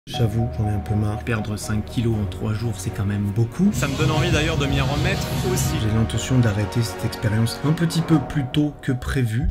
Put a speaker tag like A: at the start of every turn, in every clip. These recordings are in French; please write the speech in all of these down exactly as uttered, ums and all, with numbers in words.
A: J'avoue, j'en ai un peu marre.
B: Perdre cinq kilos en trois jours, c'est quand même beaucoup. Ça me donne envie d'ailleurs de m'y remettre aussi.
A: J'ai l'intention d'arrêter cette expérience un petit peu plus tôt que prévu.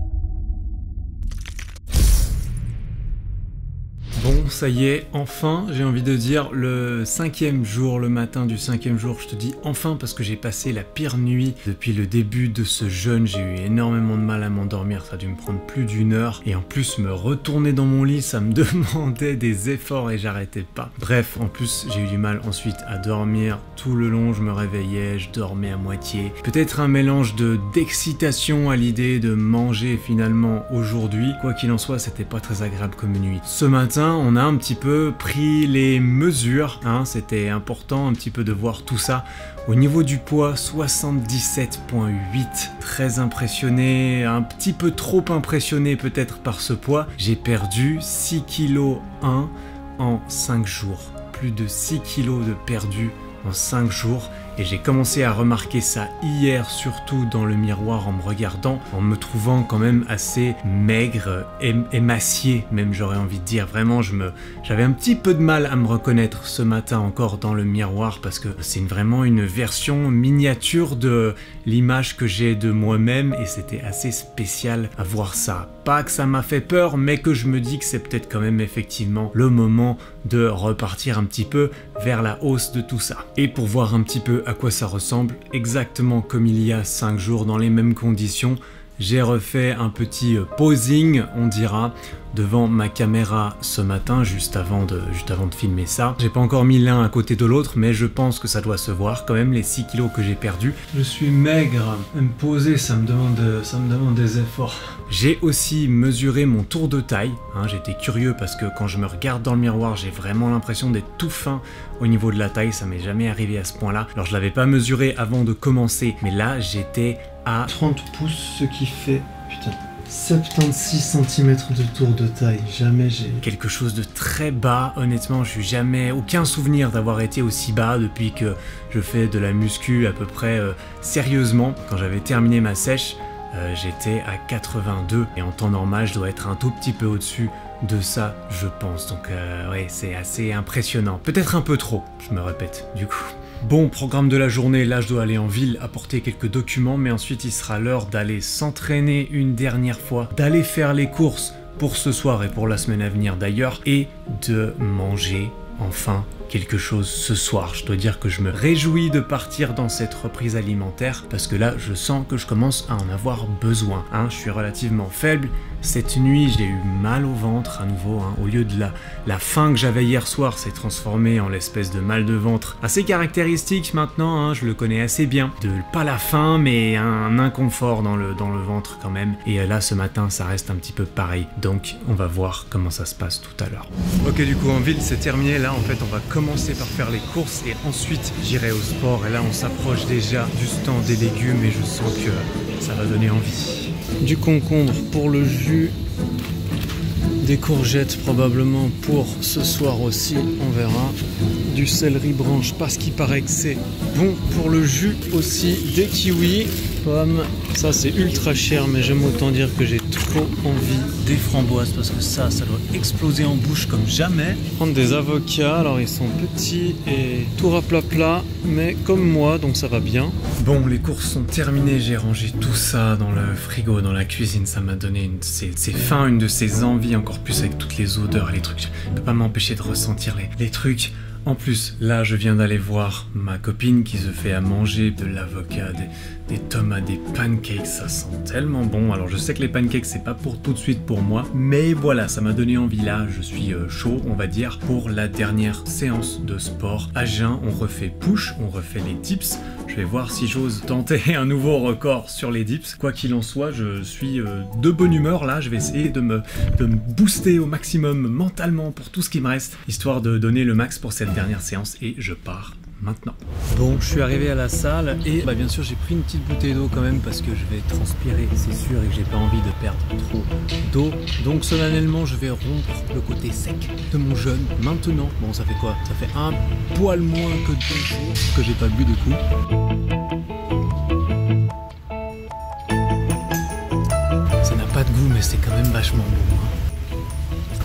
B: Bon, ça y est, enfin, j'ai envie de dire, le cinquième jour, le matin du cinquième jour, je te dis enfin parce que j'ai passé la pire nuit depuis le début de ce jeûne. J'ai eu énormément de mal à m'endormir, ça a dû me prendre plus d'une heure. Et en plus, me retourner dans mon lit, ça me demandait des efforts et j'arrêtais pas. Bref, en plus, j'ai eu du mal ensuite à dormir. Tout le long, je me réveillais, je dormais à moitié. Peut-être un mélange de d'excitation à l'idée de manger finalement aujourd'hui. Quoi qu'il en soit, c'était pas très agréable comme nuit. Ce matin, on a un petit peu pris les mesures, hein, c'était important un petit peu de voir tout ça. Au niveau du poids, soixante-dix-sept virgule huit, très impressionné, un petit peu trop impressionné peut-être par ce poids. J'ai perdu six virgule un kilos en cinq jours, plus de six kilos de perdu en cinq jours. Et j'ai commencé à remarquer ça hier, surtout dans le miroir en me regardant, en me trouvant quand même assez maigre, émacié même j'aurais envie de dire. Vraiment, je me, j'avais un petit peu de mal à me reconnaître ce matin encore dans le miroir parce que c'est vraiment une version miniature de l'image que j'ai de moi-même et c'était assez spécial à voir ça. Pas que ça m'a fait peur, mais que je me dis que c'est peut-être quand même effectivement le moment de repartir un petit peu vers la hausse de tout ça. Et pour voir un petit peu à quoi ça ressemble, exactement comme il y a cinq jours dans les mêmes conditions, j'ai refait un petit posing, on dira, devant ma caméra ce matin, juste avant de, juste avant de filmer ça. J'ai pas encore mis l'un à côté de l'autre, mais je pense que ça doit se voir quand même, les six kilos que j'ai perdus.
A: Je suis maigre, me poser, ça me demande, ça me demande des efforts.
B: J'ai aussi mesuré mon tour de taille, hein, j'étais curieux parce que quand je me regarde dans le miroir, j'ai vraiment l'impression d'être tout fin au niveau de la taille, ça m'est jamais arrivé à ce point-là. Alors je l'avais pas mesuré avant de commencer, mais là j'étais à
A: trente pouces, ce qui fait, putain, soixante-seize centimètres de tour de taille. Jamais j'ai...
B: quelque chose de très bas, honnêtement, je suis jamais... aucun souvenir d'avoir été aussi bas depuis que je fais de la muscu à peu près euh, sérieusement. Quand j'avais terminé ma sèche, euh, j'étais à quatre-vingt-deux et en temps normal, je dois être un tout petit peu au-dessus de ça, je pense. Donc euh, ouais, c'est assez impressionnant. Peut-être un peu trop, je me répète, du coup. Bon, programme de la journée, là je dois aller en ville apporter quelques documents, mais ensuite il sera l'heure d'aller s'entraîner une dernière fois, d'aller faire les courses pour ce soir et pour la semaine à venir d'ailleurs, et de manger enfin quelque chose ce soir. Je dois dire que je me réjouis de partir dans cette reprise alimentaire parce que là je sens que je commence à en avoir besoin, hein. Je suis relativement faible. Cette nuit j'ai eu mal au ventre à nouveau, hein. Au lieu de la, la faim que j'avais hier soir, c'est transformé en l'espèce de mal de ventre assez caractéristique maintenant, hein. Je le connais assez bien. De, pas la faim mais un inconfort dans le, dans le ventre quand même. Et là ce matin ça reste un petit peu pareil. Donc on va voir comment ça se passe tout à l'heure. Ok, du coup en ville c'est terminé. Là en fait on va commencer par faire les courses et ensuite j'irai au sport. Et là on s'approche déjà du stand des légumes et je sens que ça va donner envie.
A: Du concombre pour le jus, des courgettes probablement pour ce soir aussi, on verra. Du céleri branche parce qu'il paraît que c'est bon pour le jus aussi, des kiwis, pommes, ça c'est ultra cher mais j'aime autant dire que j'ai trop envie.
B: Des framboises parce que ça, ça doit exploser en bouche comme jamais.
A: Prendre des avocats, alors ils sont petits et tout raplapla mais comme moi donc ça va bien.
B: Bon, les courses sont terminées, j'ai rangé tout ça dans le frigo, dans la cuisine, ça m'a donné une de ces, ces faim, une de ces envies, encore plus avec toutes les odeurs et les trucs. Je peux pas m'empêcher de ressentir les, les trucs. En plus, là, je viens d'aller voir ma copine qui se fait à manger de l'avocat, des, des tomates, des pancakes, ça sent tellement bon. Alors, je sais que les pancakes, c'est pas pour tout de suite pour moi, mais voilà, ça m'a donné envie là. Je suis euh, chaud, on va dire, pour la dernière séance de sport. À jeun, on refait push, on refait les dips. Je vais voir si j'ose tenter un nouveau record sur les dips. Quoi qu'il en soit, je suis euh, de bonne humeur là. Je vais essayer de me, de me booster au maximum mentalement pour tout ce qui me reste, histoire de donner le max pour cette dernière séance et je pars maintenant.
A: Bon, je suis arrivé à la salle et bah, bien sûr j'ai pris une petite bouteille d'eau quand même parce que je vais transpirer, c'est sûr, et que j'ai pas envie de perdre trop d'eau. Donc solennellement je vais rompre le côté sec de mon jeûne maintenant. Bon, ça fait quoi? Ça fait un poil moins que deux jours que j'ai pas bu de coup. Ça n'a pas de goût mais c'est quand même vachement bon, hein. Ah.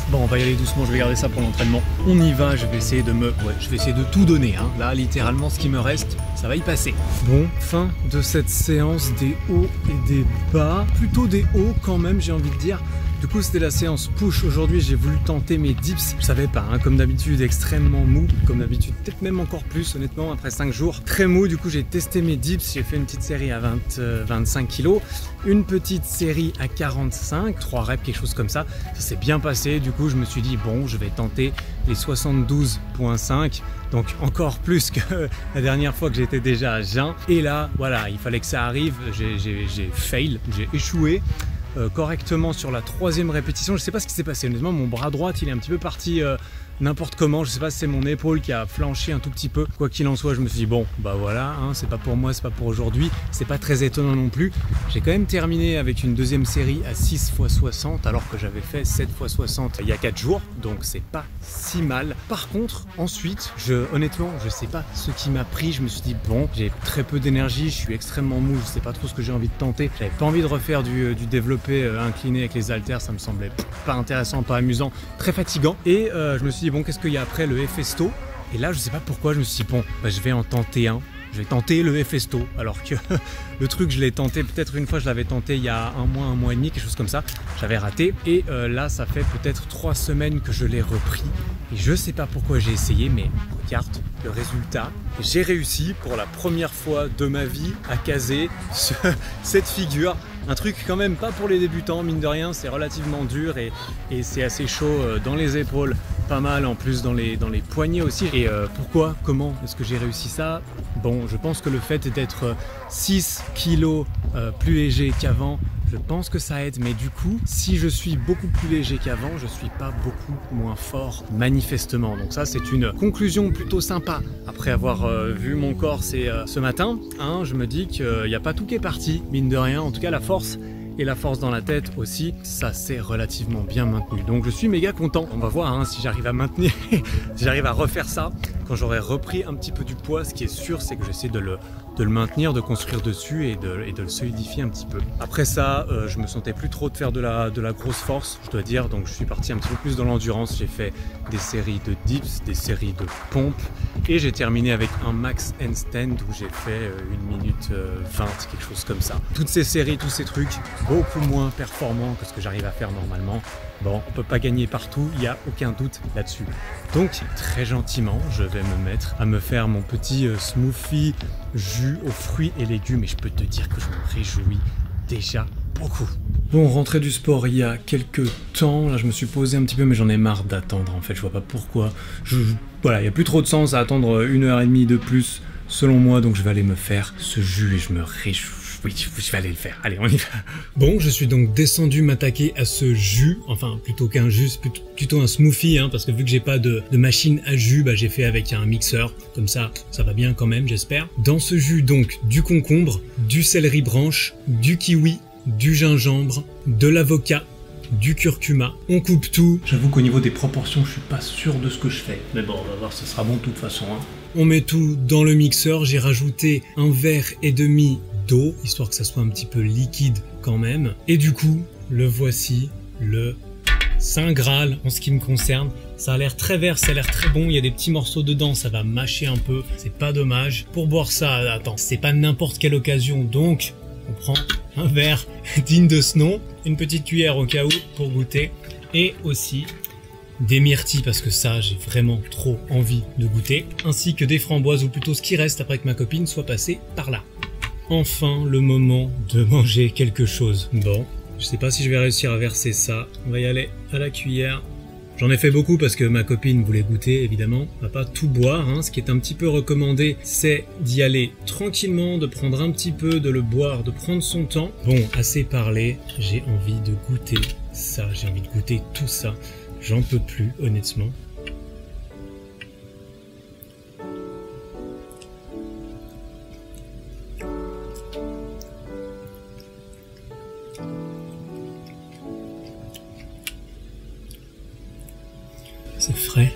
A: Bon, on va y aller doucement, je vais garder ça pour l'entraînement. On y va, je vais essayer de me... Ouais, je vais essayer de tout donner, hein. Là, littéralement, ce qui me reste, ça va y passer. Bon, fin de cette séance des hauts et des bas. Plutôt des hauts quand même, j'ai envie de dire. Du coup, c'était la séance push. Aujourd'hui, j'ai voulu tenter mes dips. Je savais pas, hein, comme d'habitude, extrêmement mou. Comme d'habitude, peut-être même encore plus, honnêtement, après cinq jours. Très mou, du coup, j'ai testé mes dips. J'ai fait une petite série à vingt, vingt-cinq kilos. Une petite série à quarante-cinq. trois reps, quelque chose comme ça. Ça s'est bien passé. Du coup, je me suis dit, bon, je vais tenter les soixante-douze virgule cinq. Donc, encore plus que la dernière fois que j'étais déjà à jeun. Et là, voilà, il fallait que ça arrive. J'ai fail, j'ai échoué. Euh, correctement sur la troisième répétition. Je sais pas ce qui s'est passé, honnêtement mon bras droit il est un petit peu parti euh, n'importe comment, je sais pas si c'est mon épaule qui a flanché un tout petit peu. Quoi qu'il en soit, je me suis dit bon bah voilà, hein, c'est pas pour moi, c'est pas pour aujourd'hui, c'est pas très étonnant non plus. J'ai quand même terminé avec une deuxième série à six fois soixante alors que j'avais fait sept fois soixante il y a quatre jours, donc c'est pas si mal. Par contre, ensuite, je, honnêtement, je sais pas ce qui m'a pris, je me suis dit bon, j'ai très peu d'énergie, je suis extrêmement mou, je sais pas trop ce que j'ai envie de tenter. J'avais pas envie de refaire du, du développé euh, incliné avec les haltères, ça me semblait pas intéressant, pas amusant, très fatigant. Et euh, je me suis dit bon, qu'est-ce qu'il y a après le Hefesto? Et là, je sais pas pourquoi, je me suis dit bon, bah, je vais en tenter un. Je vais tenter le Hefesto, alors que le truc, je l'ai tenté peut-être une fois, je l'avais tenté il y a un mois, un mois et demi, quelque chose comme ça. J'avais raté. Et euh, là, ça fait peut-être trois semaines que je l'ai repris. Et je sais pas pourquoi j'ai essayé, mais regarde le résultat. J'ai réussi pour la première fois de ma vie à caser ce, cette figure. Un truc quand même pas pour les débutants, mine de rien, c'est relativement dur et, et c'est assez chaud dans les épaules, pas mal en plus dans les, dans les poignets aussi. Et euh, pourquoi, comment est-ce que j'ai réussi ça? Bon, je pense que le fait d'être six kilos euh, plus léger qu'avant, je pense que ça aide, mais du coup, si je suis beaucoup plus léger qu'avant, je suis pas beaucoup moins fort, manifestement. Donc ça, c'est une conclusion plutôt sympa. Après avoir euh, vu mon corps c'est, euh, ce matin, hein, je me dis qu'il n'y a pas tout qui est parti, mine de rien. En tout cas, la force et la force dans la tête aussi, ça s'est relativement bien maintenu. Donc je suis méga content. On va voir hein, si j'arrive à maintenir, si j'arrive à refaire ça quand j'aurai repris un petit peu du poids. Ce qui est sûr, c'est que j'essaie de le, de le maintenir, de construire dessus et de, et de le solidifier un petit peu. Après ça, euh, je me sentais plus trop de faire de la, de la grosse force, je dois dire. Donc je suis parti un petit peu plus dans l'endurance. J'ai fait des séries de dips, des séries de pompes et j'ai terminé avec un max handstand où j'ai fait une minute vingt, quelque chose comme ça. Toutes ces séries, tous ces trucs, beaucoup moins performants que ce que j'arrive à faire normalement. Bon, on peut pas gagner partout, il n'y a aucun doute là-dessus. Donc, très gentiment, je vais me mettre à me faire mon petit smoothie jus aux fruits et légumes. Et je peux te dire que je me réjouis déjà beaucoup. Bon, rentrée du sport il y a quelques temps. Là, je me suis posé un petit peu, mais j'en ai marre d'attendre. En fait, je vois pas pourquoi. Je, voilà, il n'y a plus trop de sens à attendre une heure et demie de plus, selon moi. Donc, je vais aller me faire ce jus et je me réjouis. Oui, je vais aller le faire. Allez, on y va. Bon, je suis donc descendu m'attaquer à ce jus. Enfin, plutôt qu'un jus, plutôt, plutôt un smoothie, hein, parce que vu que j'ai pas de, de machine à jus, bah, j'ai fait avec un mixeur. Comme ça, ça va bien quand même, j'espère. Dans ce jus, donc, du concombre, du céleri branche, du kiwi, du gingembre, de l'avocat, du curcuma. On coupe tout. J'avoue qu'au niveau des proportions, je suis pas sûr de ce que je fais. Mais bon, on va voir, ce sera bon de toute façon. Hein. On met tout dans le mixeur. J'ai rajouté un verre et demi d'eau, histoire que ça soit un petit peu liquide quand même. Et du coup, le voici, le Saint Graal en ce qui me concerne. Ça a l'air très vert, ça a l'air très bon, il y a des petits morceaux dedans, ça va mâcher un peu, c'est pas dommage. Pour boire ça, attends, c'est pas n'importe quelle occasion, donc on prend un verre digne de ce nom, une petite cuillère au cas où pour goûter, et aussi des myrtilles parce que ça j'ai vraiment trop envie de goûter, ainsi que des framboises ou plutôt ce qui reste après que ma copine soit passée par là. Enfin le moment de manger quelque chose. Bon, je sais pas si je vais réussir à verser ça, on va y aller à la cuillère. J'en ai fait beaucoup parce que ma copine voulait goûter évidemment, on va pas tout boire, hein. Ce qui est un petit peu recommandé c'est d'y aller tranquillement, de prendre un petit peu, de le boire, de prendre son temps. Bon, assez parlé, j'ai envie de goûter ça, j'ai envie de goûter tout ça. J'en peux plus, honnêtement. C'est frais.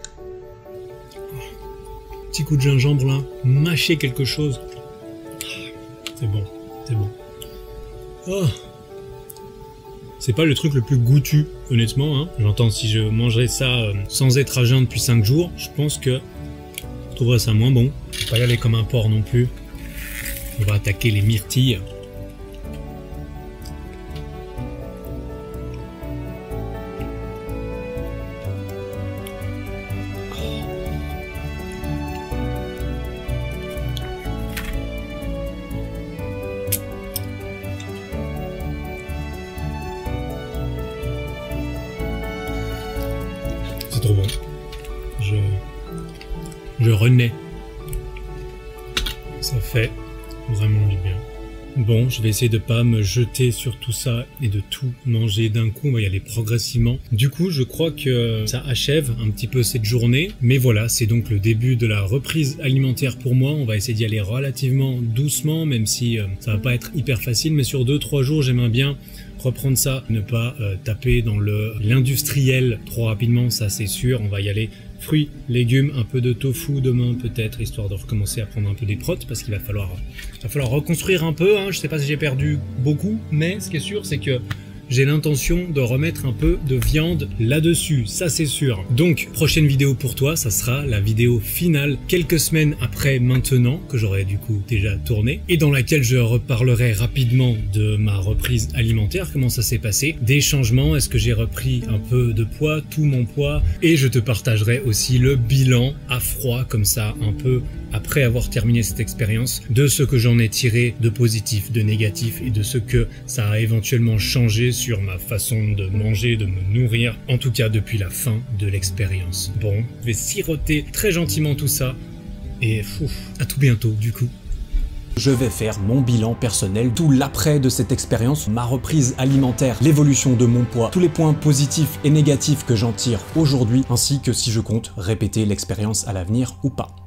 A: Petit coup de gingembre là, mâcher quelque chose. C'est bon, c'est bon. Oh, C'est pas le truc le plus goûtu, honnêtement. Hein. J'entends si je mangerais ça euh, sans être à jeun depuis cinq jours, je pense que je trouverais ça moins bon. Faut pas y aller comme un porc non plus. On va attaquer les myrtilles. C'est trop bon. Je... Je renais. Ça fait vraiment du bien. Bon, je vais essayer de pas me jeter sur tout ça et de tout manger d'un coup. On va y aller progressivement. Du coup, je crois que ça achève un petit peu cette journée. Mais voilà, c'est donc le début de la reprise alimentaire pour moi. On va essayer d'y aller relativement doucement, même si euh, ça va pas être hyper facile. Mais sur deux trois jours, j'aimerais bien reprendre ça, ne pas euh, taper dans le l'industriel trop rapidement, ça c'est sûr. On va y aller fruits, légumes, un peu de tofu demain peut-être, histoire de recommencer à prendre un peu des protes, parce qu'il va falloir, va falloir reconstruire un peu. Hein. Je sais pas si j'ai perdu beaucoup, mais ce qui est sûr, c'est que j'ai l'intention de remettre un peu de viande là-dessus, ça c'est sûr. Donc, prochaine vidéo pour toi, ça sera la vidéo finale, quelques semaines après maintenant, que j'aurai du coup déjà tourné, et dans laquelle je reparlerai rapidement de ma reprise alimentaire, comment ça s'est passé, des changements, est-ce que j'ai repris un peu de poids, tout mon poids, et je te partagerai aussi le bilan à froid, comme ça, un peu après avoir terminé cette expérience, de ce que j'en ai tiré de positif, de négatif, et de ce que ça a éventuellement changé sur ma façon de manger, de me nourrir, en tout cas depuis la fin de l'expérience. Bon, je vais siroter très gentiment tout ça, et pfff, à tout bientôt du coup.
B: Je vais faire mon bilan personnel, tout l'après de cette expérience, ma reprise alimentaire, l'évolution de mon poids, tous les points positifs et négatifs que j'en tire aujourd'hui, ainsi que si je compte répéter l'expérience à l'avenir ou pas.